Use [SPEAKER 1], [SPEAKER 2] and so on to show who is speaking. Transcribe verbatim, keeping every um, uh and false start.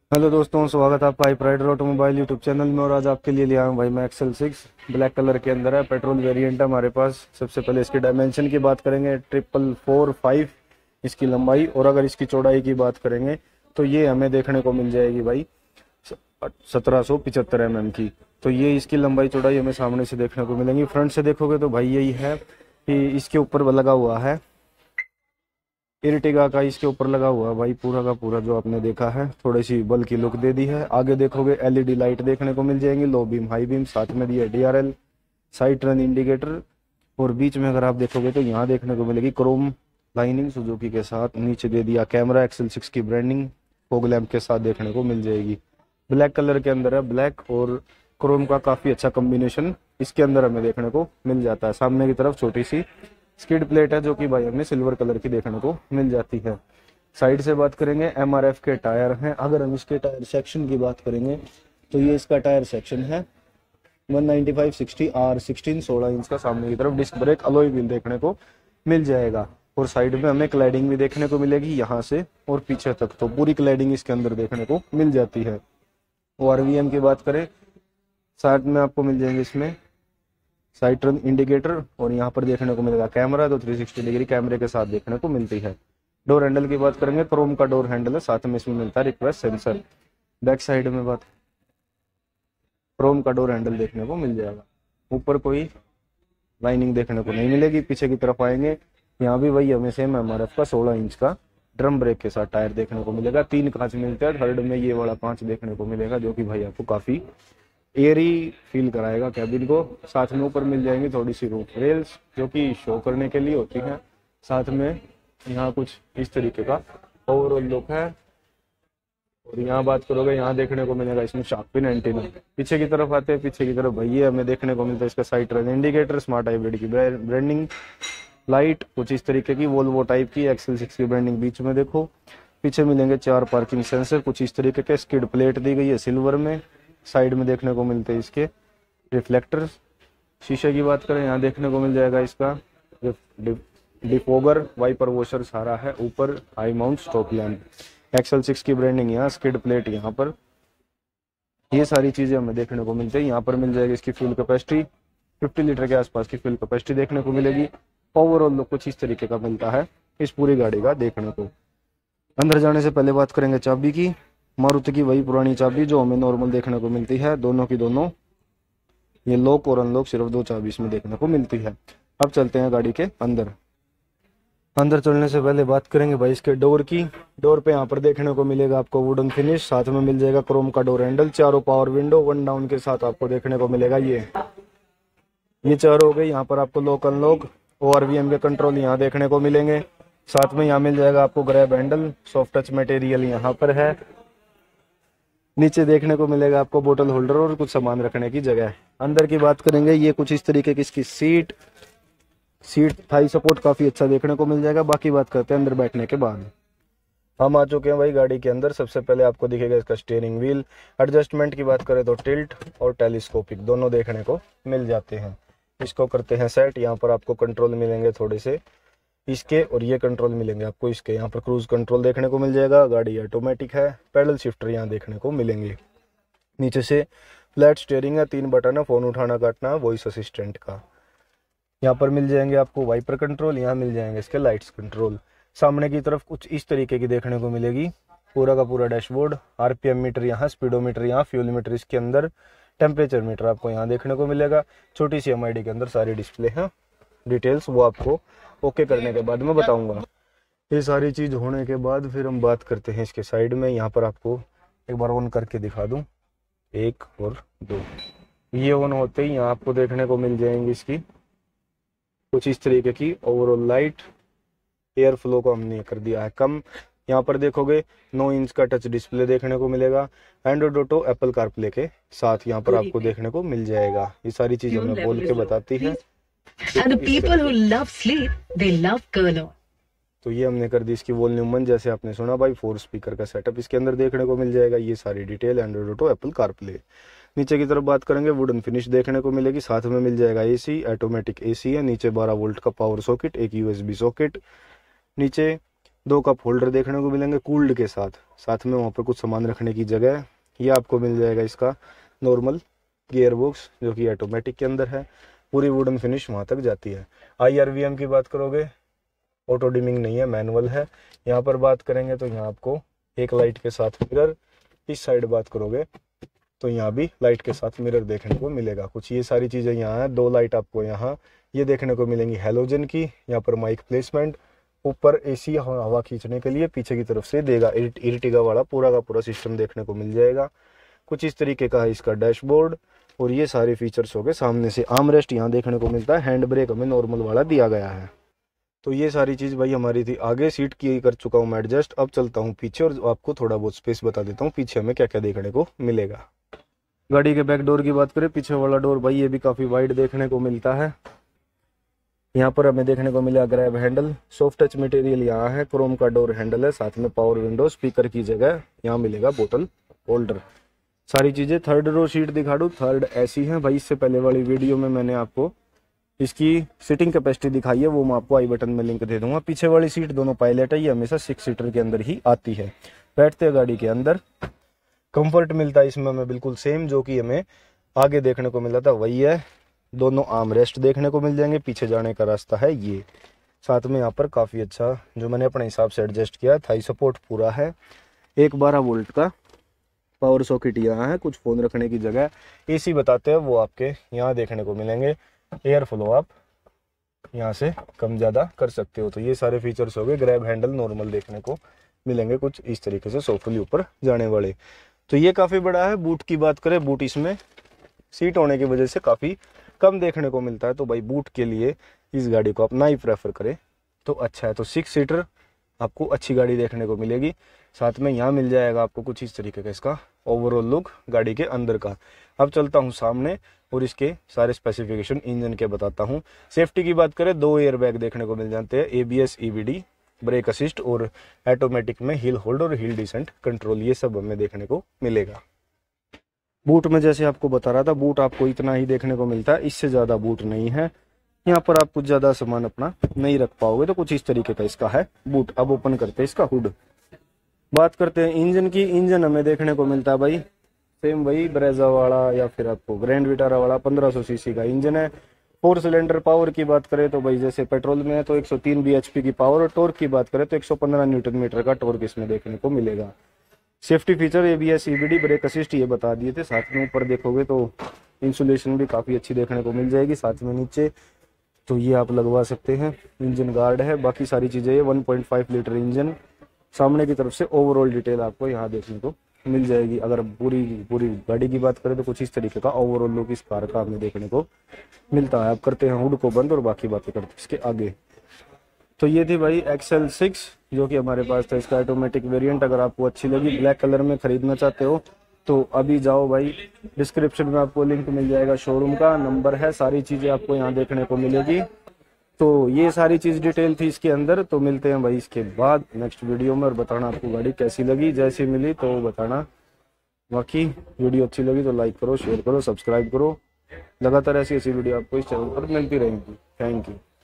[SPEAKER 1] Hello दोस्तों, स्वागत है आपका हाइपराइडर ऑटोमोबाइल यूट्यूब चैनल में। और आज आपके लिए लिया हूं भाई मैं एक्सेल सिक्स ब्लैक कलर के अंदर है, पेट्रोल वेरिएंट है हमारे पास। सबसे पहले इसकी डायमेंशन की बात करेंगे, ट्रिपल फोर फाइव इसकी लंबाई। और अगर इसकी चौड़ाई की बात करेंगे तो ये हमें देखने को मिल जाएगी भाई सत्रह सौ पिचहत्तर एम एम की। तो ये इसकी लंबाई चौड़ाई हमें सामने से देखने को मिलेंगी। फ्रंट से देखोगे तो भाई यही है कि इसके ऊपर लगा हुआ है इर्टिगा का, इसके ऊपर लगा हुआ है भाई पूरा का पूरा जो आपने देखा है, थोड़ी सी बल की लुक दे दी है। आगे देखोगे एलईडी लाइट देखने को मिल जाएंगी, लो बीम हाई बीम, साथ में दी है डीआरएल, साइड टर्न इंडिकेटर। और बीच में अगर आप देखोगे तो यहाँ देखने को मिलेगी क्रोम लाइनिंग सुजुकी के साथ। नीचे दे दिया कैमरा, एक्सेल सिक्स की ब्रांडिंग फॉग लैंप के साथ देखने को मिल जाएगी। ब्लैक कलर के अंदर है, ब्लैक और क्रोम का काफी अच्छा कॉम्बिनेशन इसके अंदर हमें देखने को मिल जाता है। सामने की तरफ छोटी सी स्किड प्लेट है जो कि भाई हमें सिल्वर कलर की देखने को मिल जाती है। साइड से बात करेंगे, एमआरएफ के टायर हैं। अगर हम इसके टायर सेक्शन की बात करेंगे तो ये इसका टायर सेक्शन है one ninety five sixty R sixteen, सोलह इंच का। सामने की तरफ डिस्क ब्रेक अलॉय व्हील देखने को मिल जाएगा। और साइड में हमें क्लैडिंग भी देखने को मिलेगी यहाँ से और पीछे तक, तो पूरी क्लैडिंग इसके अंदर देखने को मिल जाती है। और आरवीएम की बात करें, साइड में आपको मिल जाएंगे इसमें साइड टर्न इंडिकेटर, और यहाँ पर देखने को मिलेगा कैमरा, तो थ्री सिक्सटी डिग्री कैमरे के साथ देखने को मिलती है। डोर हैंडल की बात करेंगे, क्रोम का डोर हैंडल है, साथ में इसमें मिलता है रिक्वेस्ट सेंसर। बैक साइड में बात क्रोम का डोर हैंडल देखने को मिल जाएगा। ऊपर कोई लाइनिंग देखने को नहीं मिलेगी। पीछे की तरफ आएंगे, यहाँ भी वही हमें सेम एमआरएफ का सोलह इंच का ड्रम ब्रेक के साथ टायर देखने को मिलेगा। तीन कांच मिलते हैं, थर्ड में ये वाला कांच देखने को मिलेगा जो कि भाई आपको काफी एयरी फील कराएगा कैबिन को। साथ में ऊपर मिल जाएंगी थोड़ी सी रूफ रेल्स जो कि शो करने के लिए होती हैं। साथ में यहाँ कुछ इस तरीके का ओवरऑल लुक है। और यहाँ बात करोगे, यहाँ देखने को मिलेगा इसमें शार्क पिन एंटीना। पीछे की तरफ आते हैं, पीछे की तरफ भाई ये हमें देखने को मिलता है इसका side turn indicator, smart hybrid की ब्रांडिंग लाइट कुछ इस तरीके की, वोल्वो टाइप की, एक्सेल सिक्स की ब्रांडिंग बीच में देखो। पीछे मिलेंगे चार पार्किंग सेंसर कुछ इस तरीके के, स्किड प्लेट दी गई है सिल्वर में। साइड में देखने को मिलते हैं इसके रिफ्लेक्टर्स। शीशे की बात करें, यहाँ देखने को मिल जाएगा इसका डिफोगर, वाइपर वॉशर सारा है। ऊपर high mount stop lamp, XL six की ब्रांडिंग यहाँ, स्किड प्लेट यहाँ पर, ये सारी चीजें हमें देखने को मिलती है। यहाँ पर मिल जाएगी इसकी फ्यूल कैपेसिटी, फिफ्टी लीटर के आसपास की फ्यूल कैपेसिटी देखने को मिलेगी। ओवरऑल लुक कुछ इस तरीके का मिलता है इस पूरी गाड़ी का देखने को। अंदर जाने से पहले बात करेंगे चाबी की। मारुति की वही पुरानी चाबी जो हमें नॉर्मल देखने को मिलती है, दोनों की दोनों। ये लॉक और अनलॉक सिर्फ दो चाबी इसमें देखने को मिलती है। अब चलते हैं गाड़ी के अंदर। अंदर चलने से पहले बात करेंगे भाई इसके डोर की। डोर पे यहाँ पर देखने को मिलेगा आपको वुडन फिनिश, साथ में मिल जाएगा क्रोम का डोर हैंडल, चारों पावर विंडो वन डाउन के साथ आपको देखने को मिलेगा। ये ये चार हो गए। यहाँ पर आपको लॉक अनलॉक और आरवीएम के कंट्रोल यहाँ देखने को मिलेंगे। साथ में यहाँ मिल जाएगा आपको grab handle, soft touch material यहाँ पर है। नीचे देखने को मिलेगा आपको बोतल होल्डर और कुछ सामान रखने की जगह। अंदर की बात करेंगे, ये कुछ इस तरीके की इसकी सीट सीट थाई सपोर्ट काफी अच्छा देखने को मिल जाएगा। बाकी बात करते हैं अंदर बैठने के बाद। हम आ चुके हैं भाई गाड़ी के अंदर। सबसे पहले आपको दिखेगा इसका स्टीयरिंग व्हील। एडजस्टमेंट की बात करें तो टिल्ट और टेलीस्कोपिक दोनों देखने को मिल जाते हैं। इसको करते हैं सेट। यहाँ पर आपको कंट्रोल मिलेंगे थोड़े से इसके, और ये कंट्रोल मिलेंगे आपको इसके। यहाँ पर क्रूज कंट्रोल देखने को मिल जाएगा। गाड़ी ऑटोमेटिक है। पैडल शिफ्टर यहाँ देखने को मिलेंगे। नीचे से फ्लैट स्टीयरिंग है, तीन बटन है, फोन उठाना काटना है, वॉइस असिस्टेंट का। यहाँ पर मिल जाएंगे आपको वाइपर कंट्रोल, यहाँ मिल जाएंगे इसके लाइट्स कंट्रोल। सामने की तरफ कुछ इस तरीके की देखने को मिलेगी पूरा का पूरा डैशबोर्ड। आरपीएम मीटर यहाँ, स्पीडोमीटर यहाँ, फ्यूल मीटर इसके अंदर, टेम्परेचर मीटर आपको यहाँ देखने को मिलेगा। छोटी सी एमआईडी के अंदर सारी डिस्प्ले है। डिटेल्स वो आपको ओके करने के बाद मैं बताऊंगा। ये सारी चीज होने के बाद फिर हम बात करते हैं इसके साइड में। यहाँ पर आपको एक बार ऑन करके दिखा दूं, एक और दो। ये ऑन होते ही यहाँ आपको देखने को मिल जाएंगी इसकी कुछ इस तरीके की ओवरऑल लाइट। एयर फ्लो को हमने कर दिया है कम। यहाँ पर देखोगे नौ इंच का टच डिस्प्ले देखने को मिलेगा। एंड्रॉइड ऑटो, एप्पल कारप्ले के साथ यहाँ पर आपको देखने को मिल जाएगा। ये सारी चीज हमें बोल के बताती है।
[SPEAKER 2] And the people who love sleep, they love color.
[SPEAKER 1] तो ये हमने कर दी इसकी वॉल्यूम वन, जैसे आपने सुना भाई, फोर स्पीकर का सेटअप इसके अंदर देखने को मिल जाएगा। ये सारी detail, Android auto, Apple CarPlay. नीचे की तरफ बात करेंगे, वुडन फिनिश देखने को मिलेगी। साथ में मिल जाएगा एसी, ऑटोमेटिक एसी है। नीचे बारह वोल्ट का पावर सॉकेट, एक यूएसबी सॉकेट। नीचे दो कप होल्डर देखने को मिलेंगे कूल्ड के साथ, साथ में वहाँ पर कुछ सामान रखने की जगह है। ये आपको मिल जाएगा इसका नॉर्मल गियर बॉक्स जो कि ऑटोमेटिक के अंदर है, पूरी वुडन फिनिश वहाँ तक जाती है। आई आर वी एम की बात करोगे, ऑटो डिमिंग नहीं है, मैनुअल है। यहाँ पर बात करेंगे तो यहाँ आपको एक लाइट के साथ मिरर, इस साइड बात करोगे तो यहाँ भी लाइट के साथ मिरर देखने को मिलेगा। कुछ ये सारी चीज़ें यहाँ है। दो लाइट आपको यहाँ ये देखने को मिलेंगी हैलोजन की। यहाँ पर माइक प्लेसमेंट, ऊपर एसी हवा खींचने के लिए पीछे की तरफ से देगा, इर्टिगा वाला पूरा का पूरा सिस्टम देखने को मिल जाएगा। कुछ इस तरीके का है इसका डैशबोर्ड, और ये सारे फीचर्स हो गए। सामने से आर्मरेस्ट यहाँ देखने को मिलता है, हैंड ब्रेक हमें नॉर्मल वाला दिया गया है। तो ये सारी चीज़ भाई हमारी थी। आगे सीट की कर चुका हूँ मैं एडजस्ट, अब चलता हूँ पीछे और आपको थोड़ा बहुत स्पेस बता देता हूँ पीछे हमें क्या क्या देखने को मिलेगा। गाड़ी के बैक डोर की बात करें, पीछे वाला डोर भाई ये भी काफ़ी वाइड देखने को मिलता है। यहाँ पर हमें देखने को मिला grab handle, soft touch material यहाँ है, क्रोम का डोर हैंडल है, साथ में पावर विंडो, स्पीकर की जगह यहाँ मिलेगा बोतल होल्डर, सारी चीज़ें। थर्ड रो सीट दिखा दूँ, थर्ड ऐसी है भाई। इससे पहले वाली वीडियो में मैंने आपको इसकी सीटिंग कैपेसिटी दिखाई है, वो मैं आपको आई बटन में लिंक दे दूंगा। पीछे वाली सीट दोनों पायलट है, ये हमेशा सिक्स सीटर के अंदर ही आती है। बैठते हैं गाड़ी के अंदर, कंफर्ट मिलता है इसमें हमें बिल्कुल सेम जो कि हमें आगे देखने को मिला था वही है। दोनों आर्म रेस्ट देखने को मिल जाएंगे, पीछे जाने का रास्ता है ये। साथ में यहाँ पर काफ़ी अच्छा जो मैंने अपने हिसाब से एडजस्ट किया, थाई सपोर्ट पूरा है। एक बारह वोल्ट का पावर सॉकेट यहाँ है, कुछ फ़ोन रखने की जगह। एसी बताते हैं वो आपके यहाँ देखने को मिलेंगे, एयर फ्लो आप यहाँ से कम ज़्यादा कर सकते हो। तो ये सारे फीचर्स हो गए। ग्रैब हैंडल नॉर्मल देखने को मिलेंगे कुछ इस तरीके से सॉफ्टली ऊपर जाने वाले। तो ये काफ़ी बड़ा है। बूट की बात करें, बूट इसमें सीट होने की वजह से काफ़ी कम देखने को मिलता है, तो भाई बूट के लिए इस गाड़ी को आप ना ही प्रेफर करें तो अच्छा है। तो सिक्स सीटर आपको अच्छी गाड़ी देखने को मिलेगी। साथ में यहाँ मिल जाएगा आपको कुछ इस तरीके का इसका ओवरऑल लुक गाड़ी के अंदर का। अब चलता हूँ सामने और इसके सारे स्पेसिफिकेशन इंजन के बताता हूँ। सेफ्टी की बात करें, दो एयर बैग देखने को मिल जाते हैं, एबीएस, ईबीडी, ब्रेक असिस्ट और ऑटोमेटिक में हिल होल्ड और हिल डिसेंट कंट्रोल, ये सब हमें देखने को मिलेगा। बूट में जैसे आपको बता रहा था, बूट आपको इतना ही देखने को मिलता है, इससे ज़्यादा बूट नहीं है। यहाँ पर आप कुछ ज़्यादा सामान अपना नहीं रख पाओगे, तो कुछ इस तरीके का इसका है बूट। अब ओपन करते हैं इसका हुड। बात करते हैं इंजन की। इंजन हमें देखने को मिलता है भाई सेम वही ब्रेजा वाला या फिर आपको ग्रैंड विटारा वाला पंद्रह सौ सीसी का इंजन है। Four cylinder. पावर की बात करें तो भाई जैसे पेट्रोल में है तो एक सौ तीन बीएचपी की पावर, और टॉर्क की बात करें तो एक सौ पंद्रह न्यूटन मीटर का टॉर्क इसमें देखने को मिलेगा। Safety feature ABS, EBD, brake assist ये बता दिए थे। साथ में ऊपर देखोगे तो इंसुलेशन भी काफ़ी अच्छी देखने को मिल जाएगी। साथ में नीचे तो ये आप लगवा सकते हैं, इंजन गार्ड है। बाकी सारी चीज़ें ये one point five litre engine. सामने की तरफ से ओवरऑल डिटेल आपको यहाँ देखने को मिल जाएगी। अगर पूरी पूरी गाड़ी की बात करें तो कुछ इस तरीके का ओवरऑल लुक इस कार का हमें देखने को मिलता है। अब करते हैं हुड को बंद और बाकी बातें करते हैं इसके आगे। तो ये थी भाई एक्सएल सिक्स जो कि हमारे पास था, इसका ऑटोमेटिक वेरिएंट। अगर आपको अच्छी लगी, ब्लैक कलर में खरीदना चाहते हो तो अभी जाओ भाई, डिस्क्रिप्शन में आपको लिंक मिल जाएगा, शोरूम का नंबर है, सारी चीज़ें आपको यहाँ देखने को मिलेगी। तो ये सारी चीज़ डिटेल थी इसके अंदर। तो मिलते हैं भाई इसके बाद नेक्स्ट वीडियो में, और बताना आपको गाड़ी कैसी लगी, जैसी मिली तो बताना। बाकी वीडियो अच्छी लगी तो लाइक करो, शेयर करो, सब्सक्राइब करो। लगातार ऐसी ऐसी वीडियो आपको इस चैनल पर मिलती रहेंगी। Thank you.